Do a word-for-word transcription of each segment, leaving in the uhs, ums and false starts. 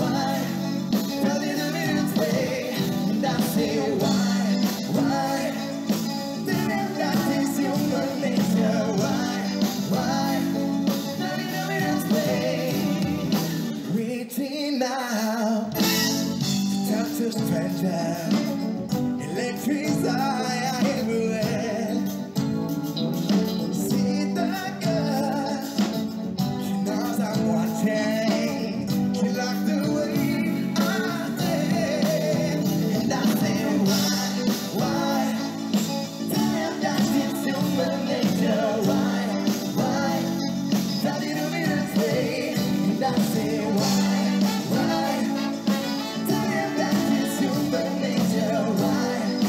why? Tell me the minutes way, and I say why, why? Then that is human nature. Why, why? Tell me the minutes way. Waiting now to talk to strangers. Electric's eye everywhere. See the girl, she knows I'm watching. She likes the way I say, and I say why, why? Tell him that it's human nature. Why, why? Tell you to me to say, and I say why, why? Tell him that it's human nature. Why?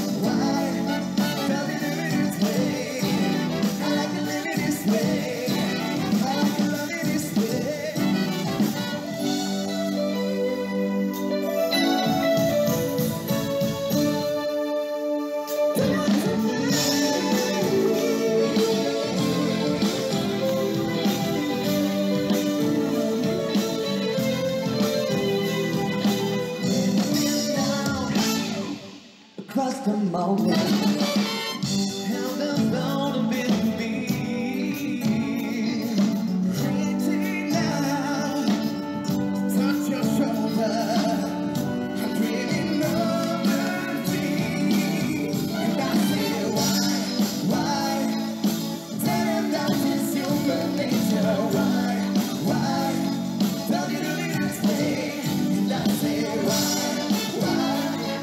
Across the mountain, held down a bit of me. Reaching now to touch your shoulder. I'm dreaming of the dream. And I say why, why? Tell him that it's human nature. Why, why? Tell me to leave this way. And I say why, why?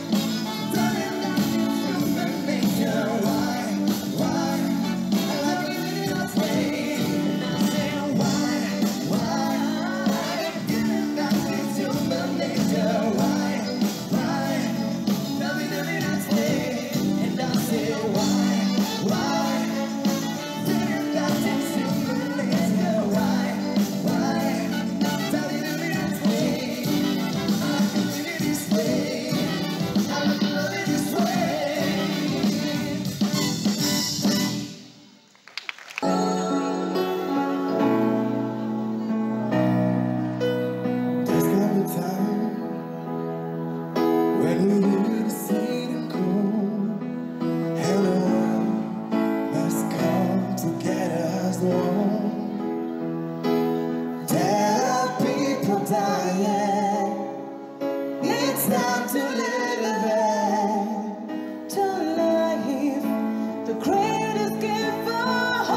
It's time to live again, to life, the greatest gift of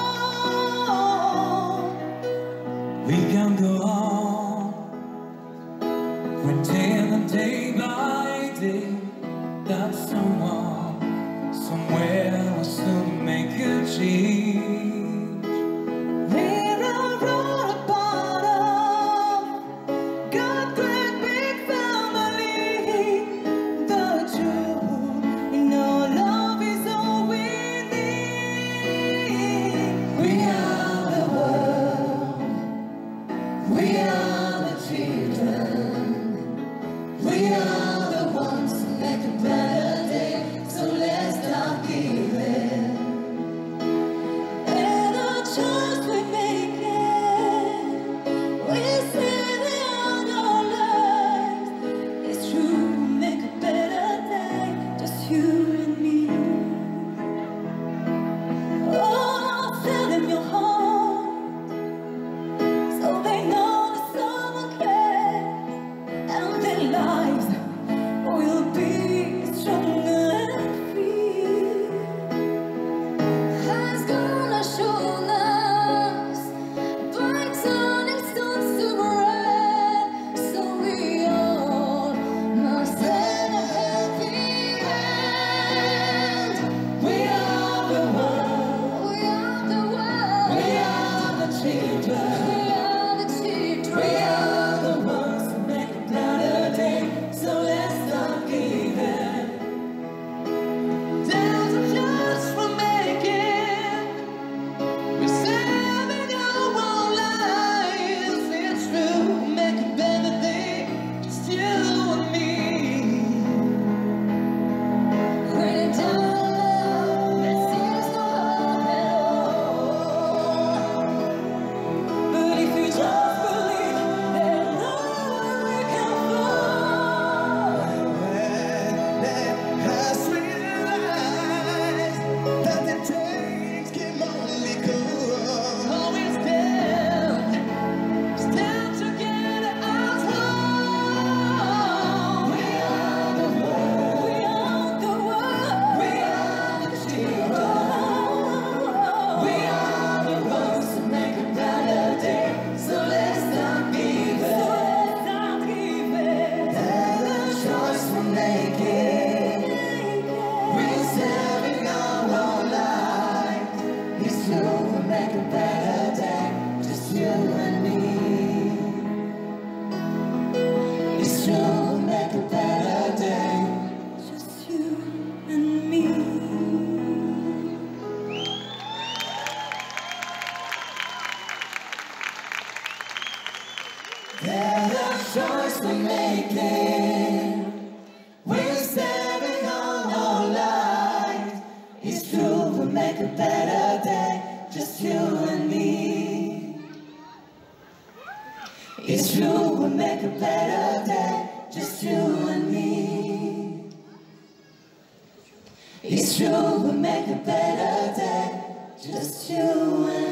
all. We can go on, pretend day by day that someone, somewhere will soon make a change. We are the children. We are the ones who make a better day. So let's start giving. make it. We're serving our own life. It's true, we'll make a better day. Just you and me. It's true, we'll make a better day. Just you and me. There's a choice we're making. We're saving our whole life. It's true, we'll make a better day. Just you and me. It's true, we'll make a better day. Just you and me. It's true, we'll make a better day. Just you and me.